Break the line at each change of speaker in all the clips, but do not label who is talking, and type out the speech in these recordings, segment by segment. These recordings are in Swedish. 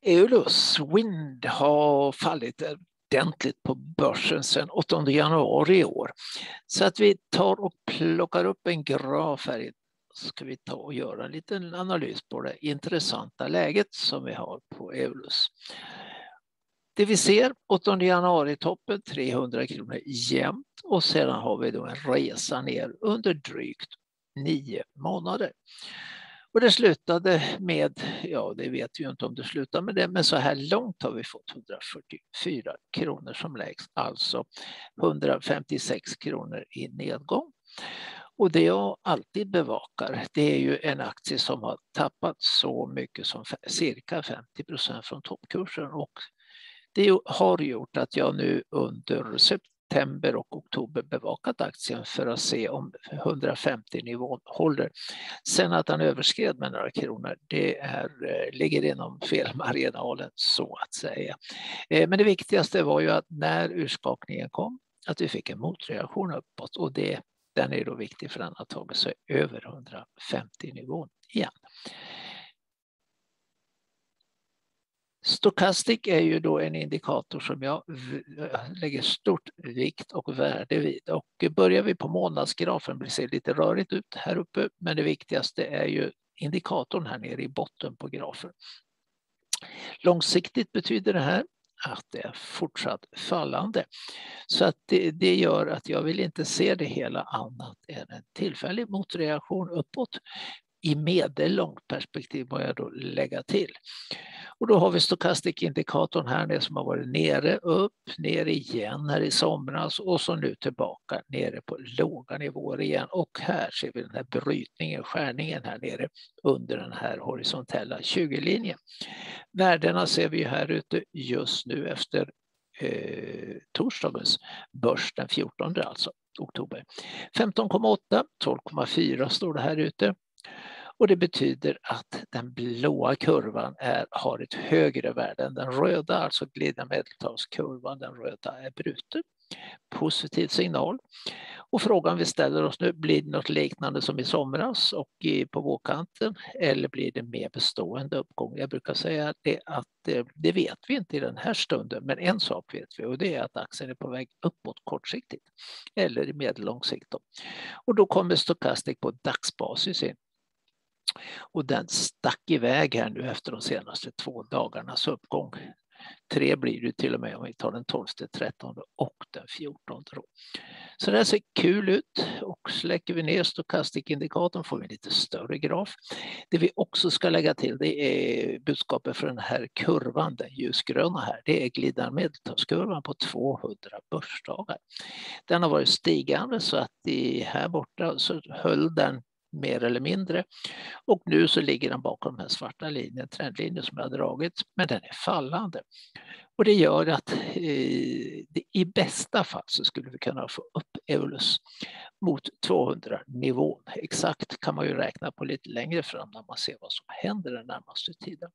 Eolus Wind har fallit ordentligt på börsen sedan 8 januari i år. Så att vi tar och plockar upp en graf här. Ska vi ta och göra en liten analys på det intressanta läget som vi har på Eolus. Det vi ser 8 januari-toppen 300 kronor jämnt och sedan har vi då en resa ner under drygt 9 månader. Och det slutade med, ja det vet vi ju inte om det slutar med det, men så här långt har vi fått 144 kronor som lägst, alltså 156 kronor i nedgång. Och det jag alltid bevakar, det är ju en aktie som har tappat så mycket som cirka 50% från toppkursen, och det har gjort att jag nu under september och oktober bevakat aktien för att se om 150-nivån håller. Sen att den överskred med några kronor, det ligger inom felmarginalen så att säga. Men det viktigaste var ju att när urskakningen kom, att vi fick en motreaktion uppåt, och den är då viktig för den har tagit sig över 150-nivån igen. Stochastic är ju då en indikator som jag lägger stort vikt och värde vid, och börjar vi på månadsgrafen blir det lite rörigt ut här uppe, men det viktigaste är ju indikatorn här nere i botten på grafen. Långsiktigt betyder det här att det är fortsatt fallande, så att det gör att jag vill inte se det hela annat än en tillfällig motreaktion uppåt. I medellångt perspektiv må jag då lägga till. Och då har vi Stochastic-indikatorn här nere som har varit nere, upp, ner igen här i somras och så nu tillbaka nere på låga nivåer igen. Och här ser vi den här brytningen, skärningen här nere under den här horisontella 20-linjen. Värdena ser vi här ute just nu efter torsdagens börs den 14 alltså oktober. 15,8, 12,4 står det här ute. Och det betyder att den blåa kurvan har ett högre värde än den röda, alltså glidande medeltalskurvan, den röda är bruten. Positiv signal. Och frågan vi ställer oss nu, blir det något liknande som i somras och på vågkanten, eller blir det mer bestående uppgång? Jag brukar säga att det vet vi inte i den här stunden, men en sak vet vi, och det är att aktien är på väg uppåt kortsiktigt eller i medellång sikt. Och då kommer Stochastic på dagsbasis in. Och den stack iväg här nu efter de senaste 2 dagarnas uppgång. 3 blir det till och med om vi tar den 12, 13 och den 14. Så det här ser kul ut, och släcker vi ner Stochastic-indikatorn får vi en lite större graf. Det vi också ska lägga till, det är budskapet för den här kurvan, den ljusgröna här. Det är glidande medeltalskurvan på 200 börsdagar. Den har varit stigande så att här borta så höll den mer eller mindre, och nu så ligger den bakom den här svarta linjen, trendlinjen som jag har dragit, men den är fallande. Och det gör att i bästa fall så skulle vi kunna få upp Eolus mot 200-nivån. Exakt kan man ju räkna på lite längre fram när man ser vad som händer den närmaste tiden.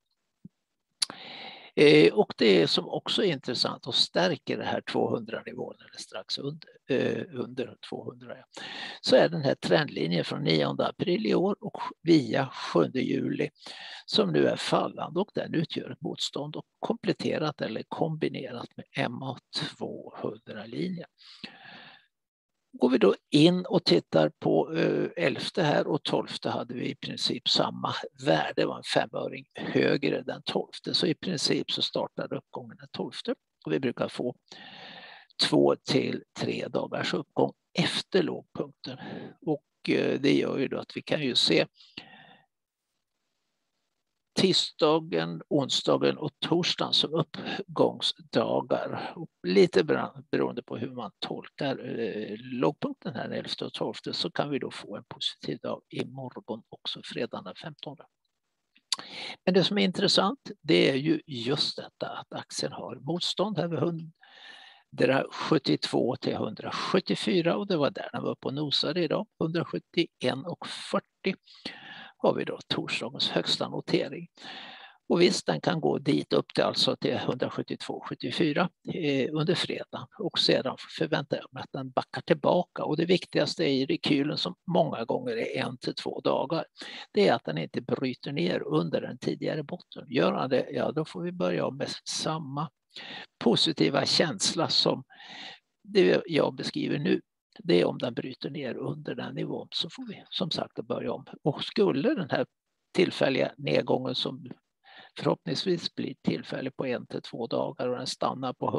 Och det som också är intressant och stärker det här 200-nivån eller strax under 200, så är den här trendlinjen från 9 april i år och via 7 juli som nu är fallande, och den utgör ett motstånd och kompletterat eller kombinerat med MA200-linjen. Går vi då in och tittar på 11 här och 12 hade vi i princip samma värde, det var en 5-öring högre än 12, så i princip så startade uppgången den 12 och vi brukar få 2 till 3 dagars uppgång efter lågpunkten, och det gör ju då att vi kan ju se tisdagen, onsdagen och torsdagen som uppgångsdagar. Och lite beroende på hur man tolkar lågpunkten här 11 och 12 så kan vi då få en positiv dag imorgon också, fredagen den 15. Men det som är intressant, det är ju just detta att aktien har motstånd här vid 172 till 174, och det var där den var uppe och nosade idag. 171,40 har vi då torsdagens högsta notering. Och visst, den kan gå dit upp till alltså till 172,74 under fredagen och sedan förväntar jag mig att den backar tillbaka. Och det viktigaste i rekylen som många gånger är 1 till 2 dagar, det är att den inte bryter ner under den tidigare botten. Gör den det, ja då får vi börja om med samma positiva känsla som det jag beskriver nu. Det är om den bryter ner under den nivån, så får vi som sagt börja om. Och skulle den här tillfälliga nedgången som förhoppningsvis blir tillfällig på 1 till 2 dagar och den stannar på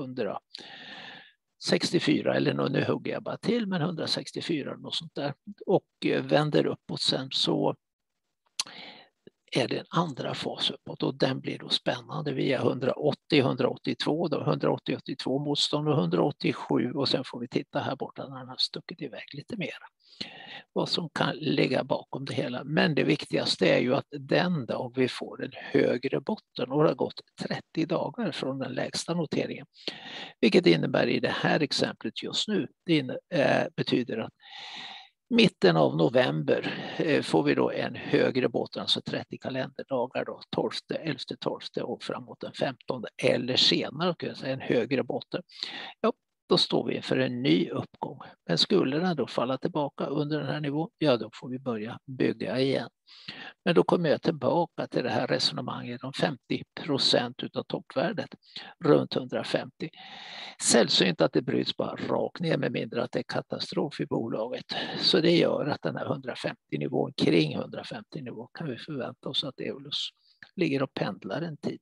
164 eller nu hugger jag bara till, men 164 och sånt där och vänder uppåt sen, så är det en andra fas uppåt och den blir då spännande via 180, 182, då 180, 82 motstånd och 187 och sen får vi titta här borta när den har stuckit iväg lite mer. Vad som kan ligga bakom det hela. Men det viktigaste är ju att den dag vi får en högre botten, och det har gått 30 dagar från den lägsta noteringen, vilket innebär i det här exemplet just nu, det betyder att mitten av november får vi då en högre botten, alltså 30 kalenderdagar då, 12, 11, 12 och framåt den 15 eller senare kan jag säga en högre botten. Ja, då står vi inför en ny uppgång. Men skulle den då falla tillbaka under den här nivån, ja då får vi börja bygga igen. Men då kommer jag tillbaka till det här resonemanget om 50% utav toppvärdet, runt 150. Sällsynt att det bryts bara rakt ner med mindre att det är katastrof i bolaget. Så det gör att den här 150-nivån, kring 150-nivån kan vi förvänta oss att Eolus ligger och pendlar en tid.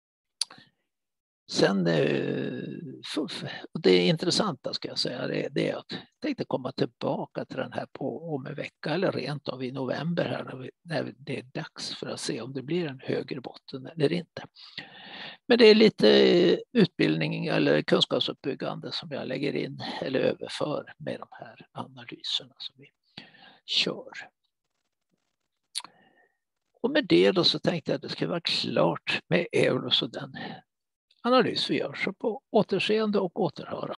Sen, det intressanta ska jag säga, det är att jag tänkte komma tillbaka till den här om en vecka eller rent av i november här när det är dags för att se om det blir en högre botten eller inte. Men det är lite utbildning eller kunskapsuppbyggande som jag lägger in eller överför med de här analyserna som vi kör. Och med det då så tänkte jag att det ska vara klart med Eolus och den analys vi gör, så på återseende och återhörande.